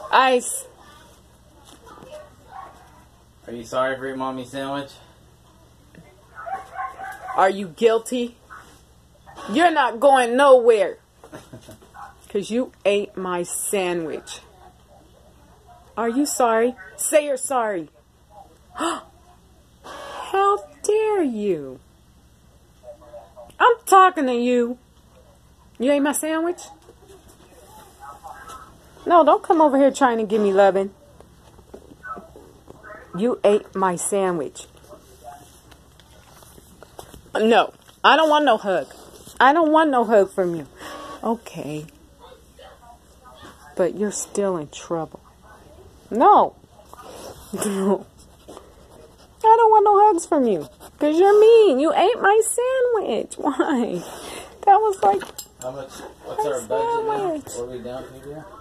Ice. Are you sorry for your mommy's sandwich? Are you guilty? You're not going nowhere. Because you ate my sandwich. Are you sorry? Say you're sorry. How dare you? I'm talking to you. You ate my sandwich? No, don't come over here trying to give me loving. You ate my sandwich. No, I don't want no hug. I don't want no hug from you. Okay. But you're still in trouble. No. No. I don't want no hugs from you. Because you're mean. You ate my sandwich. Why? That was like... How much? What's our budget now? What are we down to here?